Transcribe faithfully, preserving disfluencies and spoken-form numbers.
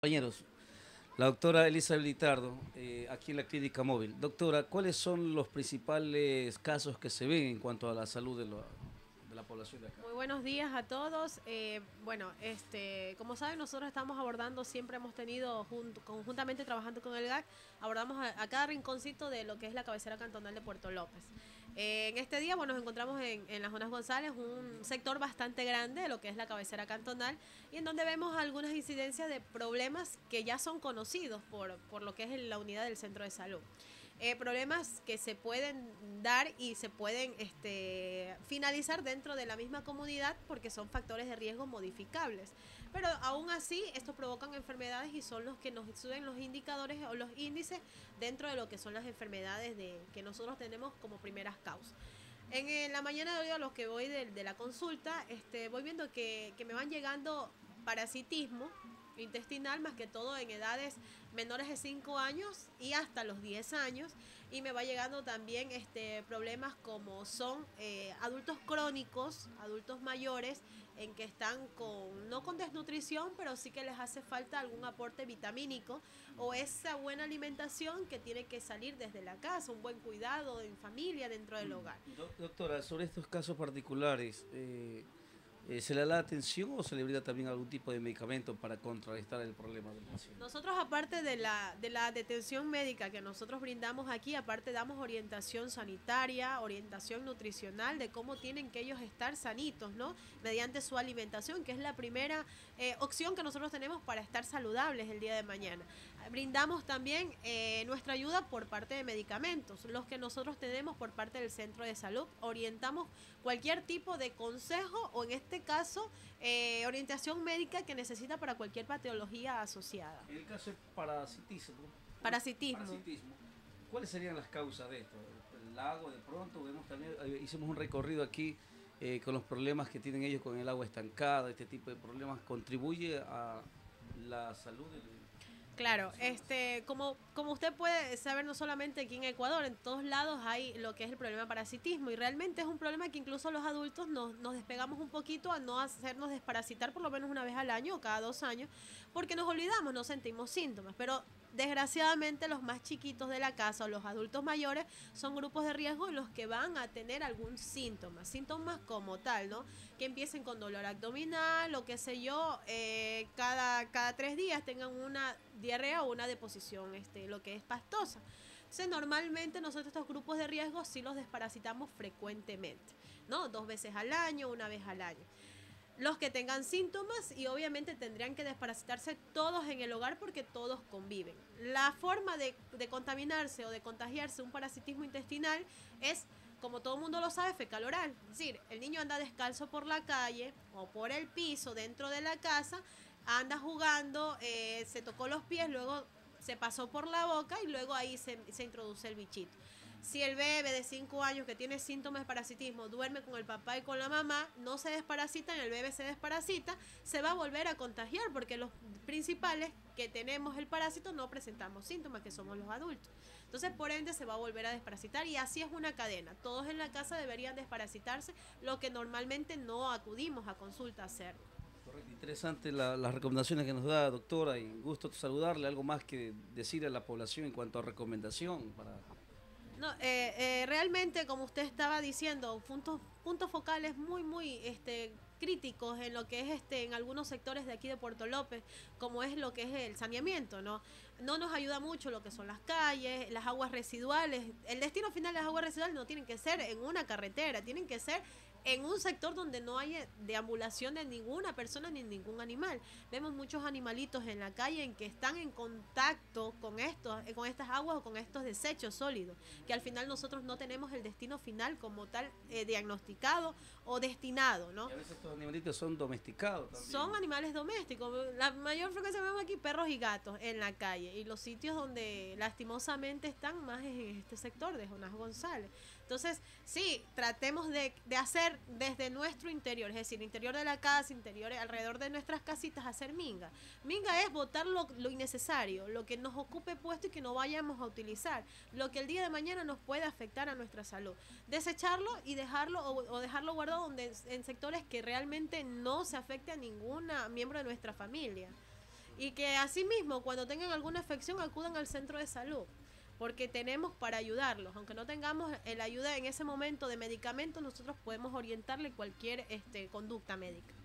Compañeros, la doctora Elisa Litardo, eh, aquí en la clínica móvil. Doctora, ¿cuáles son los principales casos que se ven en cuanto a la salud de, lo- de la población de acá? Muy buenos días a todos. Eh, bueno, este, como saben, nosotros estamos abordando, siempre hemos tenido, jun- conjuntamente trabajando con el G A C, abordamos a, a cada rinconcito de lo que es la cabecera cantonal de Puerto López. Eh, en este día, bueno, nos encontramos en, en las Jonas González, un sector bastante grande de lo que es la cabecera cantonal, y en donde vemos algunas incidencias de problemas que ya son conocidos por, por lo que es la unidad del centro de salud. Eh, problemas que se pueden dar y se pueden este, finalizar dentro de la misma comunidad porque son factores de riesgo modificables. Pero aún así, estos provocan enfermedades y son los que nos suben los indicadores o los índices dentro de lo que son las enfermedades de, que nosotros tenemos como primeras causas. En, en la mañana de hoy, a los que voy de, de la consulta, este, voy viendo que, que me van llegando parasitismo intestinal, más que todo en edades menores de cinco años y hasta los diez años, y me va llegando también este problemas como son eh, adultos crónicos, adultos mayores en que están con no con desnutrición, pero sí que les hace falta algún aporte vitamínico o esa buena alimentación que tiene que salir desde la casa, un buen cuidado en familia dentro del hogar. Do- doctora, sobre estos casos particulares, eh, eh, ¿se le da atención o se le brinda también algún tipo de medicamento para contrarrestar el problema del paciente? Nosotros, aparte de la, de la detención médica que nosotros brindamos aquí, aparte damos orientación sanitaria, orientación nutricional de cómo tienen que ellos estar sanitos, ¿no? Mediante su alimentación, que es la primera eh, opción que nosotros tenemos para estar saludables el día de mañana. Brindamos también eh, nuestra ayuda por parte de medicamentos, los que nosotros tenemos por parte del centro de salud. Orientamos cualquier tipo de consejo o, en este caso, eh, orientación médica que necesita para cualquier patología asociada. En el caso de parasitismo, Parasitismo. parasitismo, ¿cuáles serían las causas de esto? El lago, de pronto, vemos también, eh, hicimos un recorrido aquí eh, con los problemas que tienen ellos con el agua estancada, este tipo de problemas, ¿contribuye a la salud del- de las Claro, personas? este, como, como usted puede saber, no solamente aquí en Ecuador, en todos lados hay lo que es el problema de parasitismo, y realmente es un problema que incluso los adultos nos, nos despegamos un poquito a no hacernos desparasitar por lo menos una vez al año o cada dos años, porque nos olvidamos, no sentimos síntomas, pero desgraciadamente los más chiquitos de la casa o los adultos mayores son grupos de riesgo en los que van a tener algún síntoma, síntomas como tal, ¿no? Que empiecen con dolor abdominal o qué sé yo, eh, cada, cada tres días tengan una diarrea o una deposición, este, lo que es pastosa. Entonces, normalmente nosotros estos grupos de riesgo sí los desparasitamos frecuentemente, ¿no? Dos veces al año, una vez al año. Los que tengan síntomas, y obviamente tendrían que desparasitarse todos en el hogar porque todos conviven. La forma de, de contaminarse o de contagiarse un parasitismo intestinal es, como todo el mundo lo sabe, fecal oral. Es decir, el niño anda descalzo por la calle o por el piso dentro de la casa, anda jugando, eh, se tocó los pies, luego se pasó por la boca y luego ahí se, se introduce el bichito. Si el bebé de cinco años que tiene síntomas de parasitismo duerme con el papá y con la mamá, no se desparasita, el bebé se desparasita, se va a volver a contagiar porque los principales que tenemos el parásito no presentamos síntomas, que somos los adultos. Entonces, por ende, se va a volver a desparasitar, y así es una cadena. Todos en la casa deberían desparasitarse, lo que normalmente no acudimos a consulta a hacer. Correcto, interesante la- las recomendaciones que nos da, doctora, y gusto saludarle. ¿Algo más que decir a la población en cuanto a recomendación para... No, eh, eh, realmente, como usted estaba diciendo, puntos, puntos focales muy, muy este, críticos en lo que es este, en algunos sectores de aquí de Puerto López, como es lo que es el saneamiento, ¿no? No nos ayuda mucho lo que son las calles, las aguas residuales. El destino final de las aguas residuales no tienen que ser en una carretera, tienen que ser en un sector donde no haya deambulación de ninguna persona ni ningún animal. Vemos muchos animalitos en la calle en que están en contacto con estos, con estas aguas o con estos desechos sólidos, que al final nosotros no tenemos el destino final como tal eh, diagnosticado o destinado, Y ¿no? a veces estos animalitos son domesticados también. Son animales domésticos. La mayor frecuencia vemos aquí perros y gatos en la calle, y los sitios donde lastimosamente están más es en este sector de Jonás González. Entonces, sí, tratemos de, de hacer desde nuestro interior, es decir, interior de la casa, interior alrededor de nuestras casitas, hacer minga. Minga es botar lo, lo innecesario, lo que nos ocupe puesto y que no vayamos a utilizar, lo que el día de mañana nos puede afectar a nuestra salud. Desecharlo y dejarlo o, o dejarlo guardado donde, en sectores que realmente no se afecte a ningún miembro de nuestra familia. y que asimismo cuando tengan alguna afección acudan al centro de salud, porque tenemos para ayudarlos, aunque no tengamos la ayuda en ese momento de medicamentos, nosotros podemos orientarle cualquier este, conducta médica.